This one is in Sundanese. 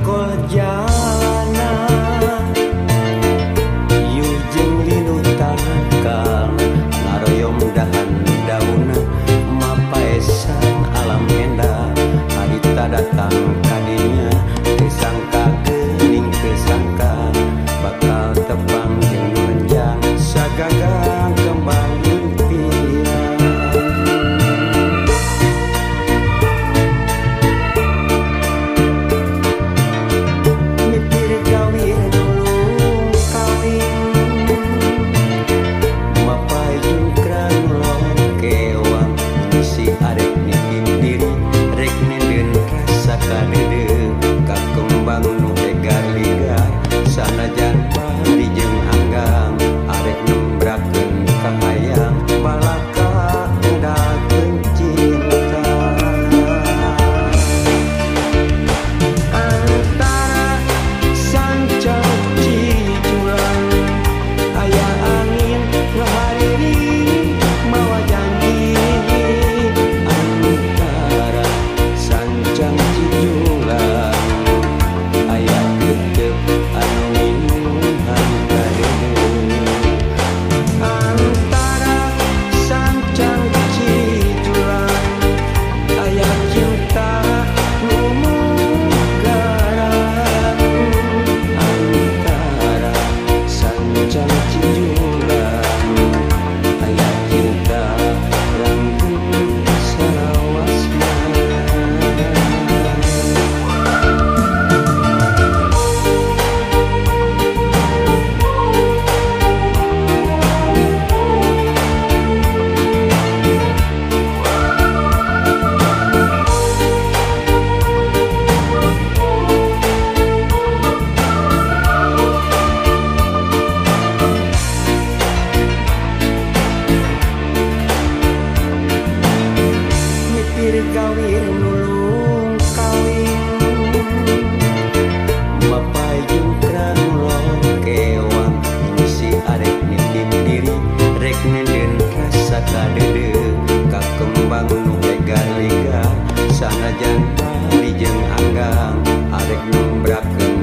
ngakol jalanan ieu jeung linu tangkal ngaroyom dahan dauna mapaesan alam endah harita datang kadinya kesangka geuning kesangka bakal tepang jeung menjang sagagang kembang impian mipir kawin ulung kawin mapai jungkran longkewang si arek nikim diri rek nenden rasa kadede kakembang nu legar-legar sanajan padi jeung anggang arek nembrakeun kahayang balaka edakeun cinta antara sancang cijulang aya angin ngahariri mawa janji antara sancang cijulang aya teuteuk anu minuhan kadede antara sancang cijulang aya cinta nu mugaran antara sancang cijulang aya cinta langgeng salawasna mipir kawin ulung kawin mapai jungkran longkewang si arek nitip diri rek nenden rasa kadede kakembang nu legar-legar sanajan padi jeung anggang arek nembrakeun